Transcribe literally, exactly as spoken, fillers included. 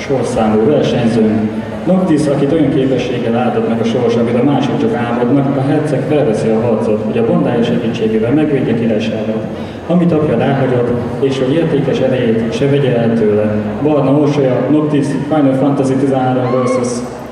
sorszámú versenyzőnk. Noctis, akit olyan képességgel áldott meg a sors, amit a mások csak álmodnak, a herceg felveszi a harcot, hogy a bondája segítségével megvédje királyságát, amit apja elhagyott, és hogy értékes erejét se vegye el tőle. Barna Orsolya, Noctis, Final Fantasy tizenhárom versus.